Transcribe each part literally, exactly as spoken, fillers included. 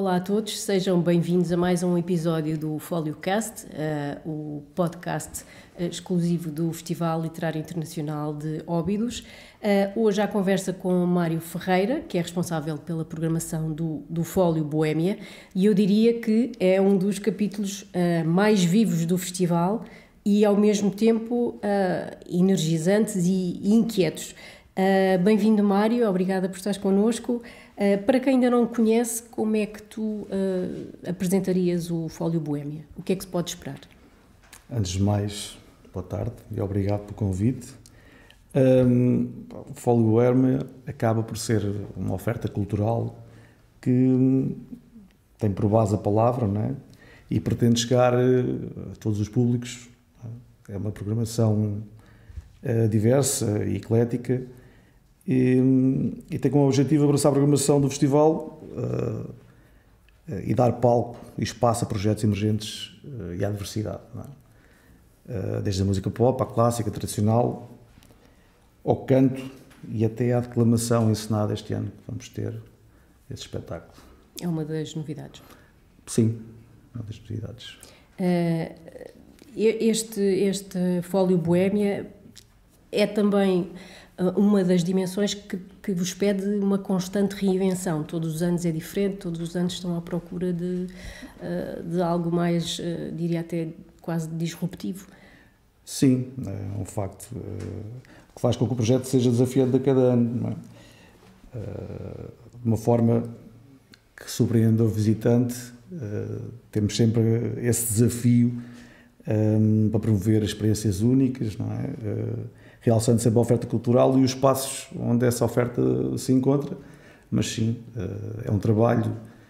Olá a todos, sejam bem-vindos a mais um episódio do FólioCast, uh, o podcast uh, exclusivo do Festival Literário Internacional de Óbidos. Uh, hoje à conversa com Mário Ferreira, que é responsável pela programação do, do Fólio Boémia, e eu diria que é um dos capítulos uh, mais vivos do festival e ao mesmo tempo uh, energizantes e, e inquietos. Uh, bem-vindo, Mário, obrigada por estares connosco. Uh, para quem ainda não o conhece, como é que tu uh, apresentarias o Fólio Boémia? O que é que se pode esperar? Antes de mais, boa tarde e obrigado pelo convite. Um, o Fólio Boémia acaba por ser uma oferta cultural que tem por base a palavra, não é? E pretende chegar a todos os públicos. É uma programação uh, diversa e eclética. E, e tem como objetivo abraçar a programação do festival uh, uh, e dar palco e espaço a projetos emergentes uh, e à diversidade, não é? Uh, desde a música pop, à clássica, tradicional, ao canto e até à declamação encenada este ano, que vamos ter esse espetáculo. É uma das novidades. Sim, uma das novidades. Uh, este, este Fólio Boémia é também uma das dimensões que, que vos pede uma constante reinvenção. Todos os anos é diferente, todos os anos estão à procura de, de algo mais, diria até quase disruptivo. Sim, é um facto que faz com que o projeto seja desafiante a cada ano, não é? De uma forma que surpreenda o visitante. Temos sempre esse desafio para promover experiências únicas, não é? Realçando sempre a oferta cultural e os espaços onde essa oferta se encontra, mas sim, é um trabalho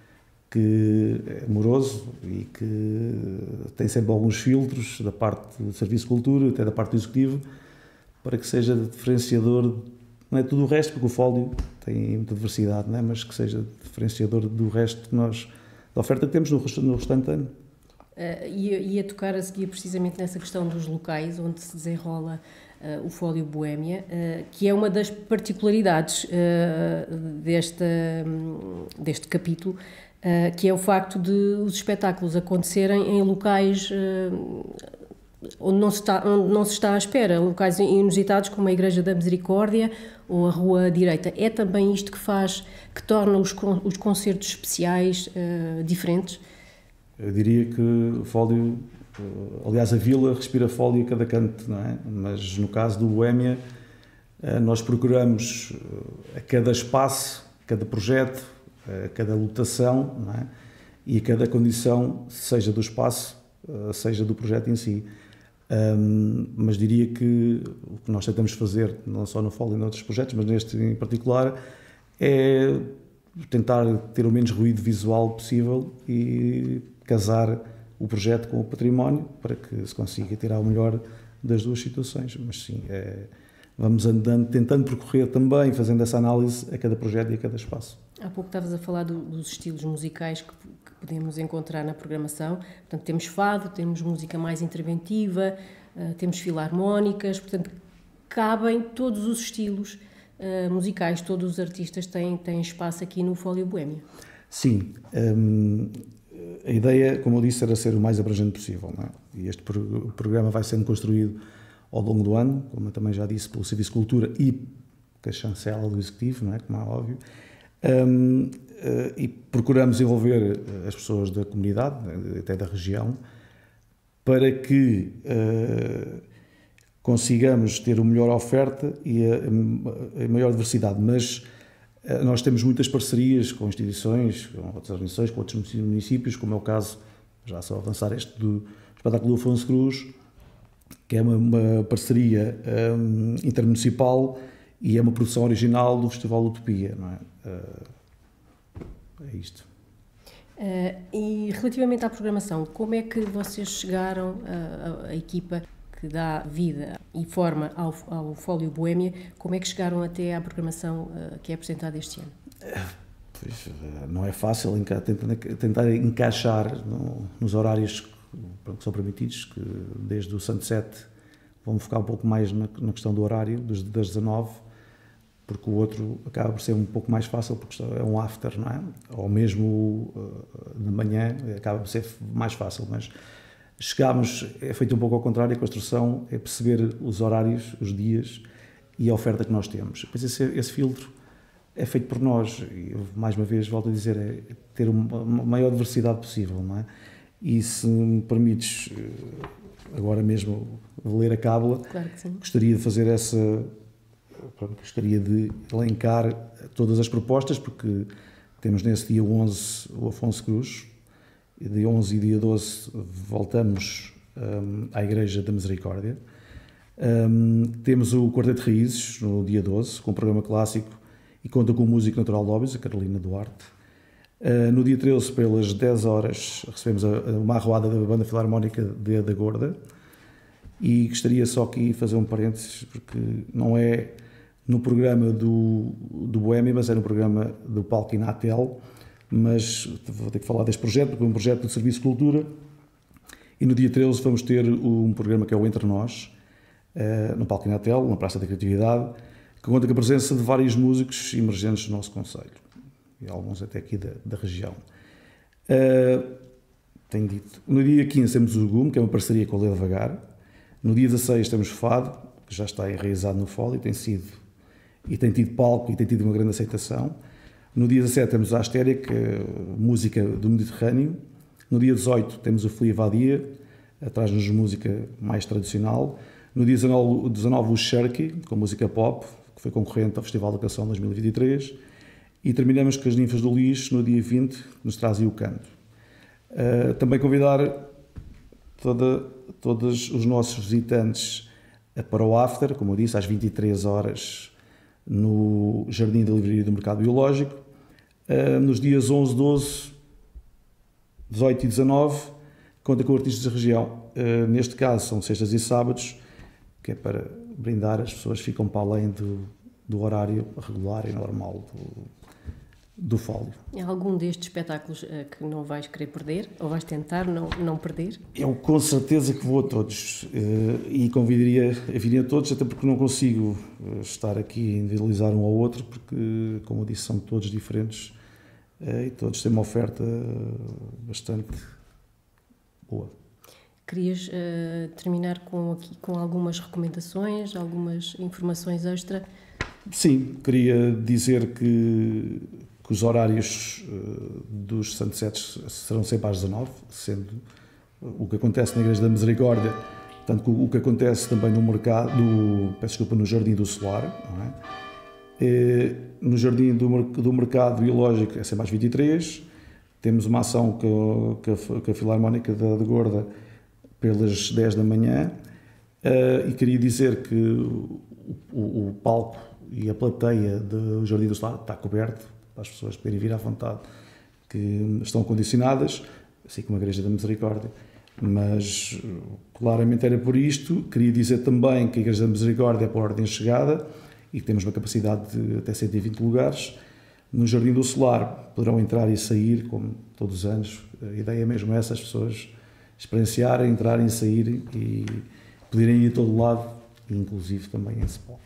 que é moroso e que tem sempre alguns filtros da parte do Serviço de Cultura, até da parte do Executivo, para que seja diferenciador, não é tudo o resto, porque o Fólio tem muita diversidade, não é? Mas que seja diferenciador do resto que nós, da oferta que temos no restante ano. Uh, ia, ia tocar a seguir precisamente nessa questão dos locais onde se desenrola uh, o Fólio Boémia, uh, que é uma das particularidades uh, deste, um, deste capítulo, uh, que é o facto de os espetáculos acontecerem em locais uh, onde, não se está, onde não se está à espera, locais inusitados como a Igreja da Misericórdia ou a Rua Direita. É também isto que faz, que torna os, os concertos especiais uh, diferentes? Eu diria que o Fólio, aliás a Vila respira Fólio a cada canto, não é? Mas no caso do Boémia nós procuramos a cada espaço, a cada projeto, a cada lotação, não é? E a cada condição, seja do espaço, seja do projeto em si. Um, mas diria que o que nós tentamos fazer, não só no Fólio e noutros projetos, mas neste em particular, é tentar ter o menos ruído visual possível e casar o projeto com o património para que se consiga tirar o melhor das duas situações. Mas sim, é, vamos andando, tentando percorrer também, fazendo essa análise a cada projeto e a cada espaço. Há pouco estavas a falar do, dos estilos musicais que, que podemos encontrar na programação. Portanto, temos fado, temos música mais interventiva, uh, temos filarmónicas, portanto, cabem todos os estilos uh, musicais, todos os artistas têm, têm espaço aqui no Fólio Boémia. Sim, um, a ideia, como eu disse, era ser o mais abrangente possível, não é? E este pro, programa vai sendo construído ao longo do ano, como eu também já disse, pelo Serviço de Cultura e com a chancela do Executivo, não é? Como é óbvio. Um, uh, e procuramos envolver as pessoas da comunidade, até da região, para que uh, consigamos ter a melhor oferta e a, a maior diversidade. Mas nós temos muitas parcerias com instituições, com outras organizações, com outros municípios, como é o caso, já só avançar este do espetáculo do Afonso Cruz, que é uma, uma parceria um, intermunicipal e é uma produção original do Festival Utopia, não é? Uh, é isto. Uh, e relativamente à programação, como é que vocês chegaram, a, a, a equipa que dá vida e forma ao, ao Fólio Boémia, como é que chegaram até à programação uh, que é apresentada este ano? Pois, não é fácil enca tentar, tentar encaixar no, nos horários que são permitidos, que desde o Sunset vamos focar um pouco mais na, na questão do horário, das dezanove, porque o outro acaba por ser um pouco mais fácil, porque é um after, não é? Ou mesmo de manhã acaba por ser mais fácil, mas chegámos, é feito um pouco ao contrário, a construção é perceber os horários, os dias e a oferta que nós temos. Depois esse, esse filtro é feito por nós, e eu, mais uma vez, volto a dizer, é ter uma maior diversidade possível, não é? E se me permites, agora mesmo, ler a cábula, claro que sim. Gostaria de fazer essa... Gostaria de elencar todas as propostas, porque temos nesse dia onze o Afonso Cruz, e dia onze e dia doze voltamos um, à Igreja da Misericórdia. Um, temos o Quarteto de Raízes, no dia doze, com um programa clássico, e conta com o músico natural de Óbidos, a Carolina Duarte. Uh, no dia treze, pelas dez horas, recebemos a, a, uma arruada da Banda Filarmónica de da Gorda. E gostaria só aqui de fazer um parênteses, porque não é no programa do, do Boémia, mas é no programa do Palco Inatel, mas vou ter que falar deste projeto, porque é um projeto do Serviço de Cultura, e no dia treze vamos ter um programa que é o Entre Nós, no Palco Inatel, na Praça da Criatividade, que conta com a presença de vários músicos emergentes do nosso concelho, e alguns até aqui da, da região. Uh, tenho dito. No dia quinze temos o Gume, que é uma parceria com a Leda Vagar. No dia dezasseis temos Fado, que já está enraizado no Fólio, e tem sido, e tem tido palco e tem tido uma grande aceitação. No dia dezassete temos a Astéria, que é música do Mediterrâneo. No dia dezoito temos o Flia Vadia, traz-nos música mais tradicional. No dia dezanove o Sharky, com música pop, que foi concorrente ao Festival da Canção dois mil e vinte e três. E terminamos com as Ninfas do Lixo, no dia vinte, que nos trazem o canto. Uh, também convidar toda, todos os nossos visitantes para o after, como eu disse, às vinte e três horas, no Jardim da Livraria do Mercado Biológico. Uh, nos dias onze, doze, dezoito e dezanove, conta com artistas da região. Uh, neste caso, são sextas e sábados, que é para brindar, as pessoas ficam para além do, do horário regular e normal do, do Fólio. É algum destes espetáculos uh, que não vais querer perder, ou vais tentar não, não perder? Eu com certeza que vou a todos, uh, e convidaria a virem a todos, até porque não consigo uh, estar aqui a individualizar um ao outro, porque, como eu disse, são todos diferentes uh, e todos têm uma oferta bastante boa. Querias uh, terminar com, aqui, com algumas recomendações, algumas informações extra? Sim, queria dizer que, que os horários uh, dos sunsetes serão sempre às dezanove, sendo o que acontece na Igreja da Misericórdia, tanto o que acontece também no mercado, no, peço desculpa, no Jardim do Solar, não é? E, no Jardim do, do Mercado Biológico é sempre às vinte e três, temos uma ação com a, com a Filarmónica da, da Gorda pelas dez da manhã, uh, e queria dizer que o, o, o palco e a plateia do Jardim do Solar está coberto, para as pessoas poderem vir à vontade, que estão condicionadas, assim como a Igreja da Misericórdia, mas claramente era por isto. Queria dizer também que a Igreja da Misericórdia é por ordem de chegada e que temos uma capacidade de até cento e vinte lugares. No Jardim do Solar poderão entrar e sair, como todos os anos. A ideia é mesmo essa, as pessoas experienciarem, entrarem e saírem e poderem ir a todo lado, inclusive também em spot.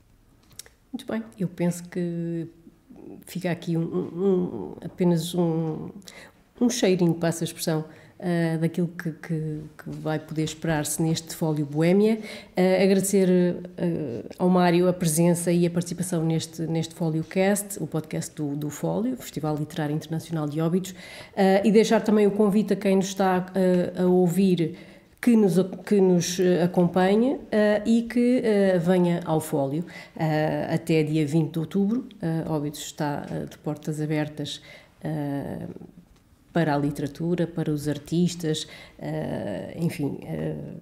Muito bem, eu penso que fica aqui um, um, apenas um, um cheirinho, passa a expressão, uh, daquilo que, que, que vai poder esperar-se neste Fólio Boémia. Uh, agradecer uh, ao Mário a presença e a participação neste, neste Fólio Cast, o podcast do, do Fólio, Festival Literário Internacional de Óbidos, uh, e deixar também o convite a quem nos está uh, a ouvir que nos, que nos acompanhe uh, e que uh, venha ao Fólio uh, até dia vinte de outubro. Uh, Óbidos está uh, de portas abertas uh, para a literatura, para os artistas, uh, enfim, uh,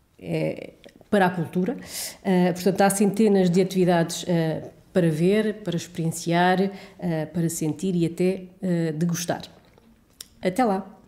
é, para a cultura. Uh, portanto, há centenas de atividades uh, para ver, para experienciar, uh, para sentir e até uh, degustar. Até lá!